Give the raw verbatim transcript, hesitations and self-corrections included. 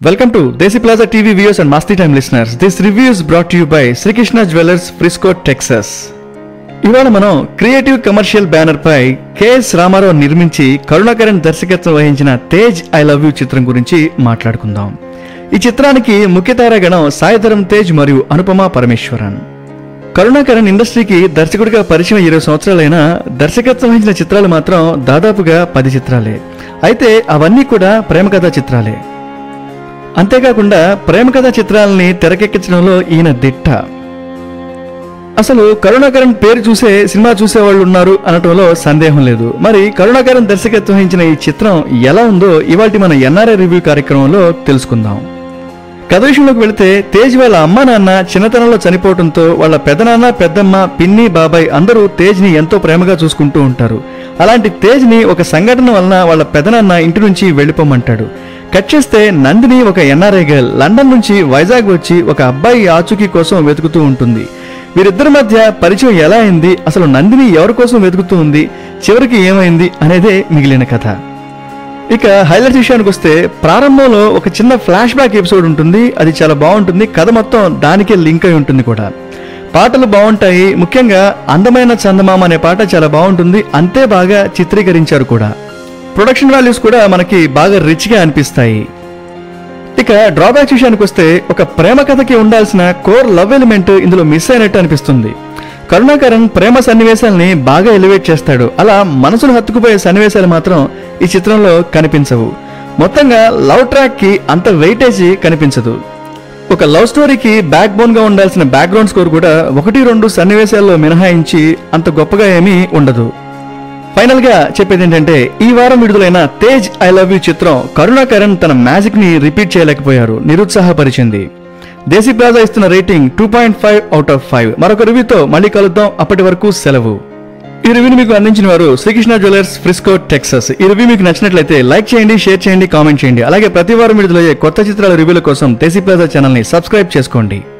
Welcome to Desi Plaza T V viewers and Masti Time listeners. This review is brought to you by Sri Krishna Jewelers, Frisco, Texas. ఇవాళ మనం creative commercial banner పై K S Ramarao నిర్మించి కరుణాకరణ్ దర్శకత్వం వహించిన Tej I love you చిత్రం గురించి మాట్లాడుకుందాం. ఈ చిత్రానికి ముఖ్య తారాగణం సాయిధరం తేజ్ మరియు అనుపమ పరమేశ్వరన్. కరుణాకరణ్ ఇండస్ట్రీకి దర్శకుడిగా పరిచయం ఇరవై సంవత్సరాలైనా దర్శకత్వం వహించిన చిత్రాలు మాత్రం దాదాపుగా పది చిత్రాలే. అయితే అవన్నీ కూడా ప్రేమ కథా చిత్రాలే. అంతేకాకుండా ప్రేమ కథా చిత్రాలని తెరకెక్కించడంలో ఈయన దిట్ట. అసలు కరుణాకరణ్ పేరు చూసే సినిమా చూసేవాళ్ళు ఉన్నారు అనటంలో సందేహం లేదు. మరి కరుణాకరణ్ దర్శకత్వం వహించిన ఈ చిత్రం ఎలా ఉందో ఇవాల్టి మన ఎన్ఆర్ఐ రివ్యూ కార్యక్రమంలో తెలుసుకుందాం. కథ విషయంలోకి వెళితే తేజ్ వాళ్ళ అమ్మా నాన్న చిన్నతనంలో చనిపోవడంతో వాళ్ళ పెదనాన్న పెద్దమ్మ పిన్ని బాబాయ్ అందరూ తేజ్ ని ఎంతో ప్రేమగా చూసుకుంటూ ఉంటారు. అలాంటి తేజ్ ని ఒక సంఘటన వలన వాళ్ళ పెదనాన్న ఇంటి నుంచి వెళ్ళిపోమంటాడు. కట్ చేస్తే నందిని ఒక ఎన్ఆర్ఐ గర్ల్ లండన్ నుంచి వైజాగ్ వచ్చి ఒక అబ్బాయి ఆచూకీ కోసం వెతుకుతూ ఉంటుంది. వీరిద్దరి మధ్య పరిచయం ఎలా అయింది, అసలు నందిని ఎవరి కోసం వెతుకుతూ ఉంది, చివరికి ఏమైంది అనేదే మిగిలిన కథ. ఇక హైలైట్స్ విషయానికి వస్తే ప్రారంభంలో ఒక చిన్న ఫ్లాష్ బ్యాక్ ఎపిసోడ్ ఉంటుంది. అది చాలా బాగుంటుంది. కథ మొత్తం దానికే లింక్ అయి ఉంటుంది కూడా. పాటలు బాగుంటాయి. ముఖ్యంగా అందమైన చందమామ అనే పాట చాలా బాగుంటుంది. అంతే బాగా చిత్రీకరించారు కూడా. ప్రొడక్షన్ వాల్యూస్ కూడా మనకి బాగా రిచ్ గా అనిపిస్తాయి. ఇక డ్రాబ్యాక్స్ విషయానికి వస్తే ఒక ప్రేమ కథకి ఉండాల్సిన కోర్ లవ్ ఎలిమెంట్ ఇందులో మిస్ అయినట్టు అనిపిస్తుంది. కరుణాకరణ్ ప్రేమ సన్నివేశాలని బాగా ఎలివేట్ చేస్తాడు. అలా మనసును హత్తుకుపోయే సన్నివేశాలు మాత్రం ఈ చిత్రంలో కనిపించవు. మొత్తంగా లవ్ ట్రాక్ కి అంత వెయిటేజీ కనిపించదు. ఒక లవ్ స్టోరీకి బ్యాక్ బోన్ గా ఉండాల్సిన బ్యాక్గ్రౌండ్ స్కోర్ కూడా ఒకటి రెండు సన్నివేశాల్లో మినహాయించి అంత గొప్పగా ఏమీ ఉండదు. ఫైనల్ గా చెప్పేది ఏంటంటే ఈ వారం విడుదలైన తేజ్ ఐ లవ్ యూ చిత్రం కరుణాకరణ్ తన మ్యాజిక్ ని రిపీట్ చేయలేకపోయారు, నిరుత్సాహపరిచింది. దేశీ ప్లాజా ఇస్తున్న rating two point five out of five. మరొక రివ్యూతో మళ్ళీ కలుద్దాం. అప్పటి వరకు సెలవు. ఈ రివ్యూని మీకు అందించిన వారు శ్రీకృష్ణ జ్యువెలర్స్, ఫ్రిస్కో, టెక్సస్. ఈ రివ్యూ మీకు నచ్చినట్లయితే లైక్ చేయండి, షేర్ చేయండి, కామెంట్ చేయండి. అలాగే ప్రతి వారం విడుదలయ్యే కొత్త చిత్రాల రివ్యూల కోసం దేశీ ప్లాజా ఛానల్ ని సబ్స్క్రైబ్ చేసుకోండి.